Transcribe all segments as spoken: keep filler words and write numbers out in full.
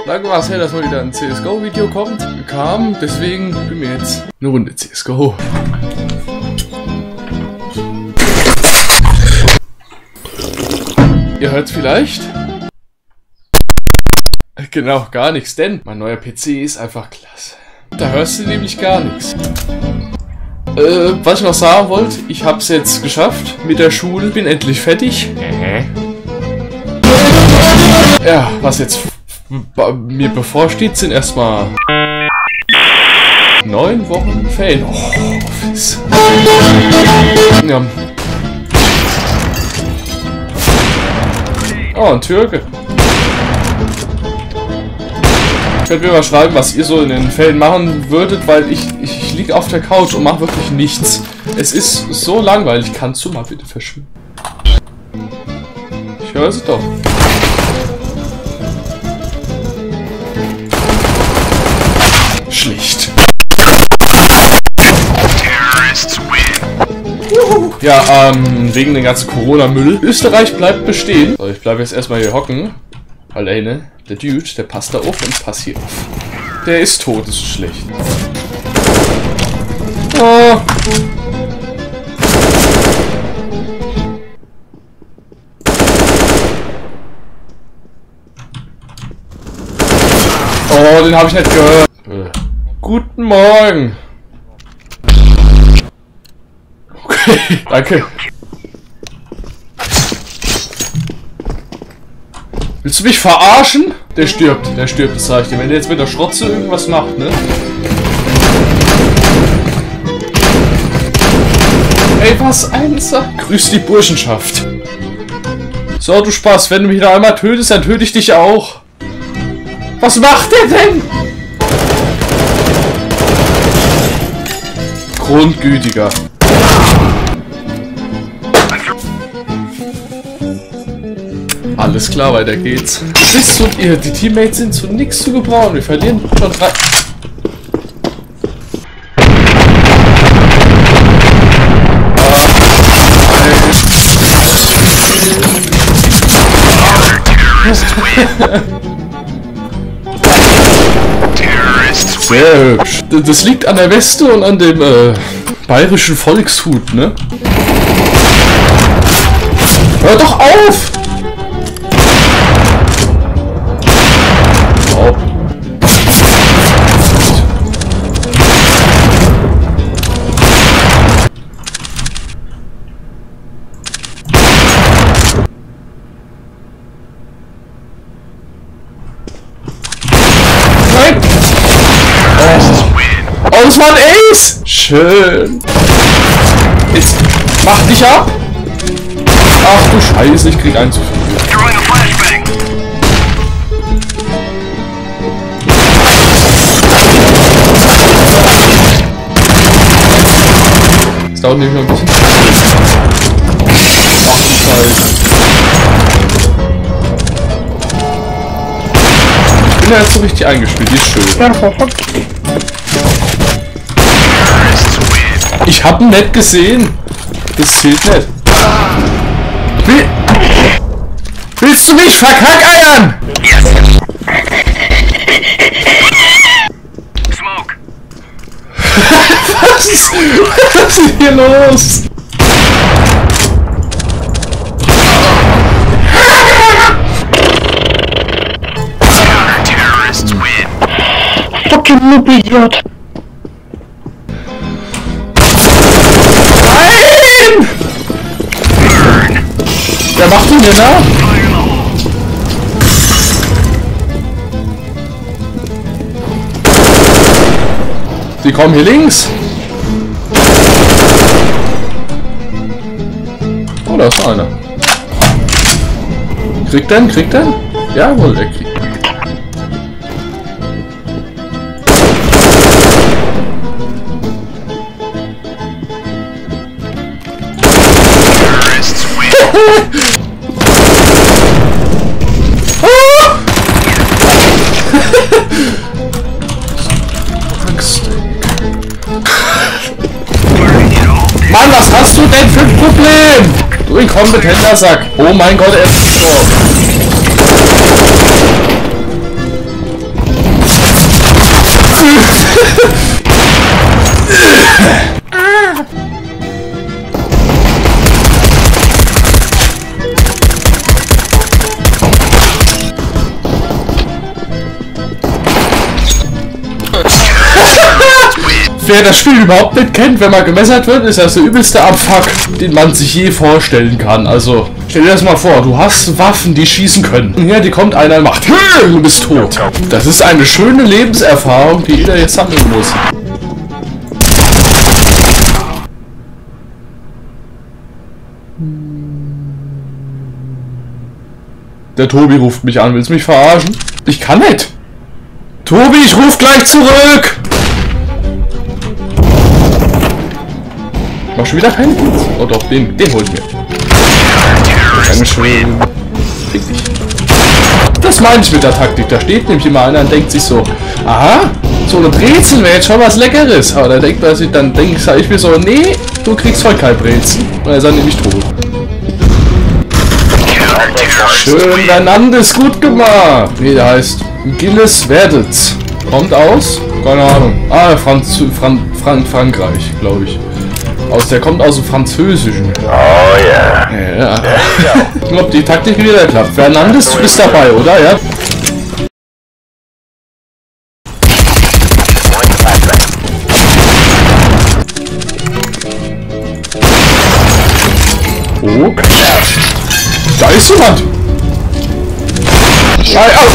Lange war es her, dass mal wieder ein C S G O-Video kommt, kam, deswegen bin mir jetzt eine Runde C S G O. Ihr hört's vielleicht? Genau, gar nichts, denn mein neuer P C ist einfach klasse. Da hörst du nämlich gar nichts. Äh, was ich noch sagen wollte, ich hab's jetzt geschafft mit der Schule, bin endlich fertig. Ja, was jetzt mir bevorsteht, sind erstmal neun Wochen Ferien. Oh, Office. Ja. Oh, ein Türke. Könnt mir mal schreiben, was ihr so in den Ferien machen würdet, weil ich, ich, ich liege auf der Couch und mache wirklich nichts. Es ist so langweilig. Kannst du mal bitte verschwinden? Ich höre sie doch. Schlicht. Ja, ähm, wegen den ganzen Corona-Müll. Österreich bleibt bestehen. So, ich bleibe jetzt erstmal hier hocken. Alleine. Der Dude, der passt da auf und passt hier auf. Der ist tot, das ist schlecht. Oh. Oh, den habe ich nicht gehört. Äh. Guten Morgen. Okay, danke. Willst du mich verarschen? Der stirbt, der stirbt, das sag ich dir. Wenn der jetzt mit der Schrotze irgendwas macht, ne? Ey, was ein Sack. Grüß die Burschenschaft. So, du Spaß, wenn du mich noch einmal tötest, dann töte ich dich auch. Was macht der denn? Grundgütiger. Alles klar, weiter geht's. Bist du und ihr, die Teammates sind zu nichts zu gebrauchen. Wir verlieren schon drei. Sehr hübsch. Das liegt an der Weste und an dem äh, bayerischen Volkshut, ne? Hör doch auf! Oh. Nein! Oh, das war ein Ace! Schön! Jetzt mach dich ab! Ach du Scheiße, ich krieg einen zu viel. Das dauert nämlich noch ein bisschen. Ach du Scheiße. Ich bin ja jetzt so richtig eingespielt, die ist schön. Ich hab ihn nicht gesehen. Das zählt nicht. Will Willst du mich verkackeiern? Yes. Smoke. Was ist, was ist hier los? Fucking Noob-Idiot. Nein! Wer macht ihn denn da? Die kommen hier links. Oh, da ist einer. Kriegt den? Kriegt den? Jawohl, der kriegt. Mann, was hast du denn für ein Problem? Du inkompetenter Sack. Oh mein Gott, er ist gestorben. wer das Spiel überhaupt nicht kennt, wenn man gemessert wird, ist das der übelste Abfuck, den man sich je vorstellen kann. Also, stell dir das mal vor, du hast Waffen, die schießen können. Und hier, die kommt einer und macht, du bist tot. Das ist eine schöne Lebenserfahrung, die jeder jetzt sammeln muss. Der Tobi ruft mich an, willst du mich verarschen? Ich kann nicht. Tobi, ich ruf gleich zurück! Mach schon wieder keinen Dienst. Oh doch, den, den hol ich mir. Dankeschön. Fick dich. Das meine ich mit der Taktik. Da steht nämlich immer einer und denkt sich so, aha, so eine Brezel wäre jetzt schon was Leckeres. Aber da denkt man sich, dann denke ich, sag ich mir so, nee, du kriegst heute kein Brezel. Und er ist dann nämlich tot. Schön, dein Name ist gut gemacht. Nee, der heißt Gilles Verdetz. Kommt aus? Keine Ahnung. Ah, Franz Fran Fran Frankreich, glaube ich. Aus, der kommt aus dem Französischen. Oh yeah. Ja. Ich glaube, die Taktik wieder klappt. Fernandes, du bist dabei, oder? Ja. Oh. Da ist jemand. Ah, oh.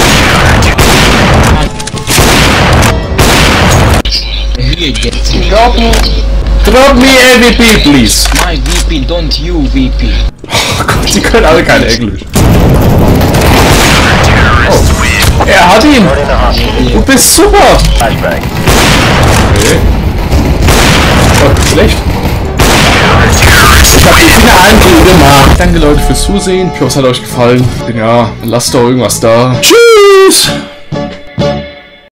Drop me. Drop me M V P, please. My V P, don't you V P. Oh Gott, die können alle kein Englisch. Oh. Er hat ihn. Du bist super. Flashbang. Okay. Oh, schlecht. Ich hab die Finger Ankill gemacht. Danke Leute fürs Zusehen. Ich hoffe es hat euch gefallen. Ja, lasst doch irgendwas da. Tschüss.